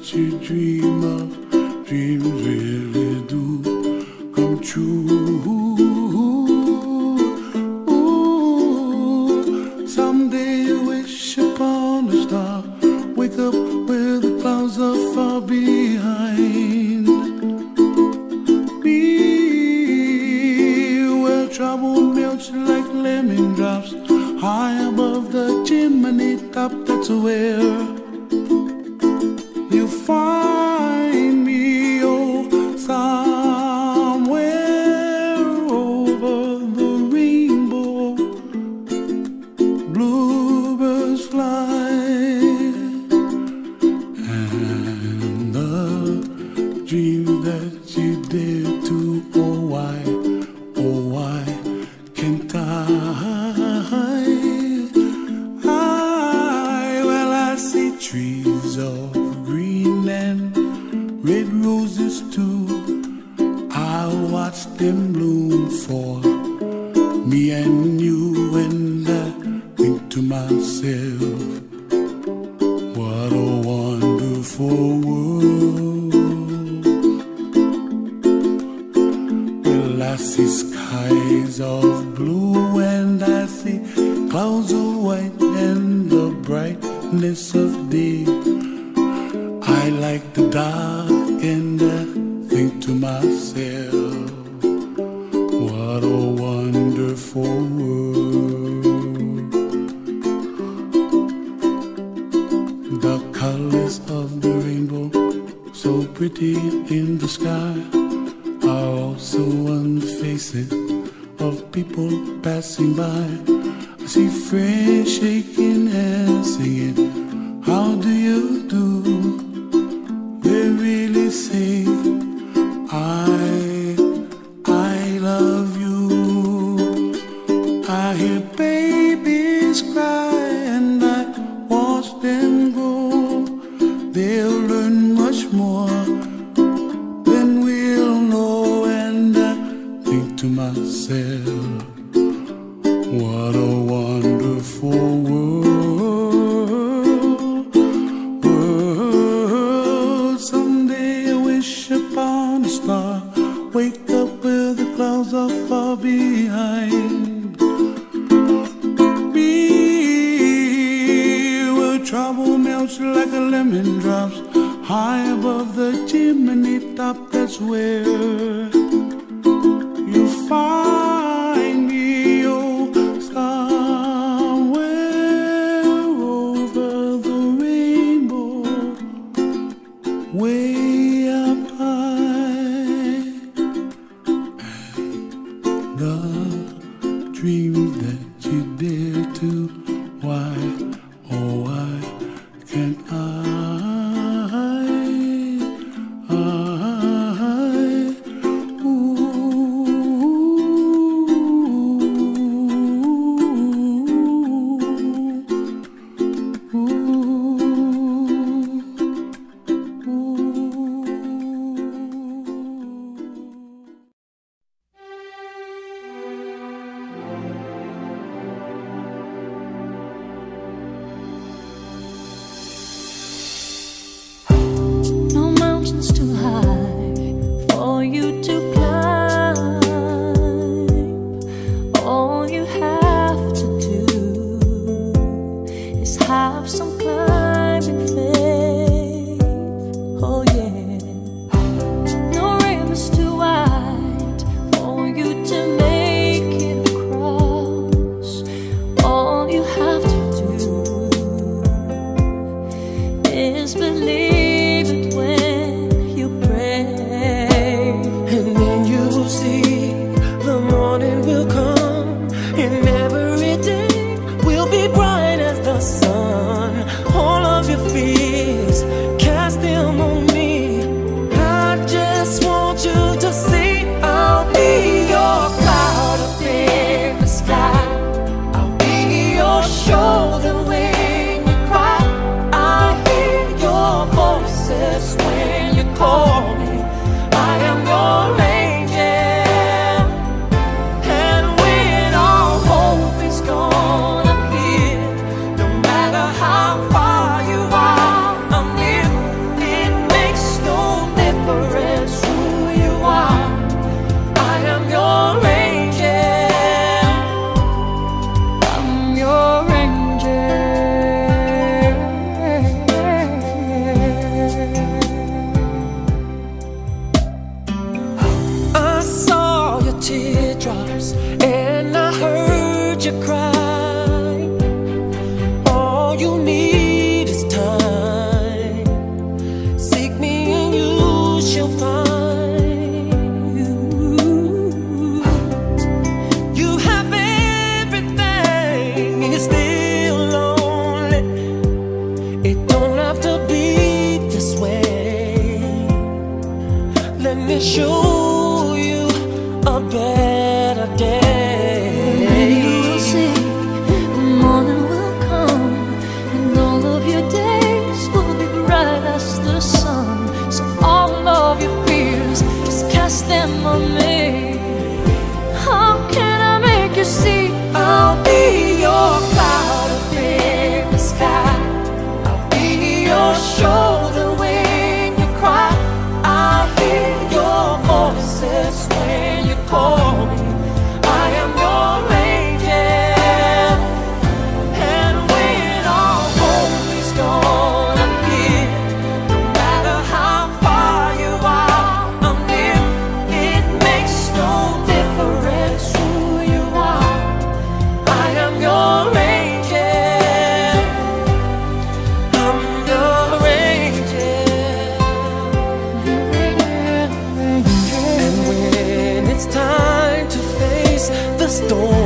that you dream of, dreams really do come true. Someday you wish upon a star, wake up where the clouds are far behind. Be where trouble melts like lemon drops, high above the chimney top. That's where you find me, oh, somewhere over the rainbow. Bluebirds fly, and the dream that you dare to, oh why can't I? Well, I see trees of green and red roses too. I'll watch them bloom for me and you, and I think to myself, what a wonderful world. Well, I see skies of blue and I see clouds of white and the brightness of day. I like the dark and I think to myself, what a wonderful world. The colors of the rainbow, so pretty in the sky, are also on the faces of people passing by. I see friends shaking hands singing, how do you do? They really say, I love you. I hear babies cry and I watch them grow. They'll learn much more than we'll know, and I think to myself, what a wonderful world. Someday I wish upon a star, wake up where the clouds are far behind. Be where trouble melts like a lemon drops, high above the chimney top. That's where you find me, oh, somewhere over the rainbow, way up high. And the dreams that you dare to, why, oh why can't I? Shoulder when you cry, I hear your voice. can show you a better day. Maybe you'll see the morning will come, and all of your days will be bright as the sun. So all of your fears, just cast them on me. How can I make you see? I'll be your cloud up in the sky. I'll be your shoulder when you cry. I'll hear your voices when you call me. I am your angel, and when all hope is gone, I'm here. No matter how far you are, I'm near. It makes no difference who you are. I am your angel. I'm your angel. And when it's time to face the storm,